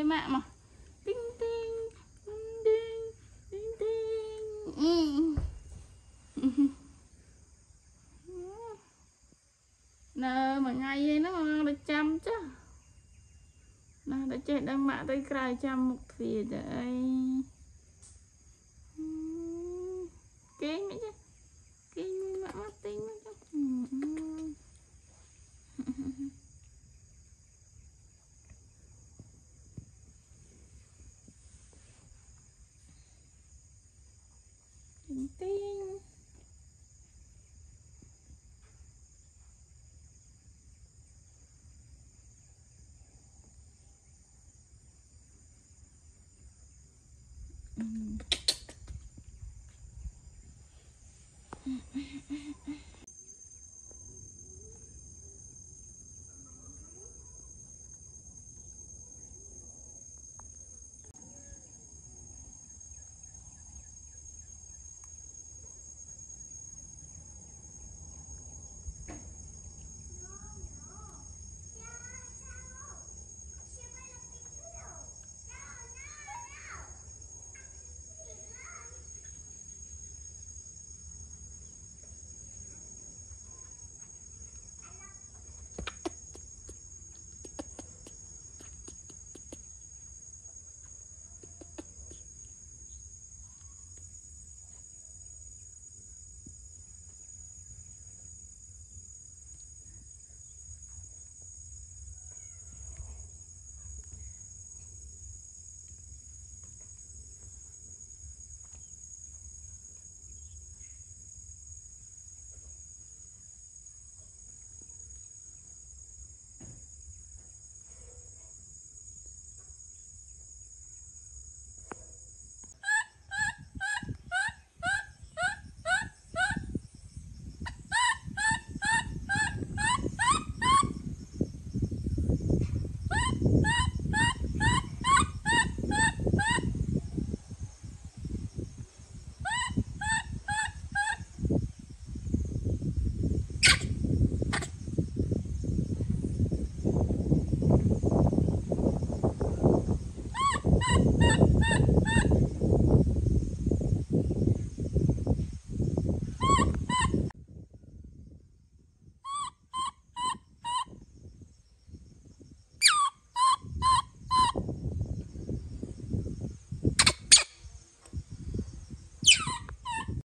mạ mà tinh tinh tinh tinh tinh nè mà ngày nó là chăm chứ nè đã chết đang mạ tay cài chăm một phía đây kinh đấy chứ kinh mạ mắt tinh chứ tinh tinh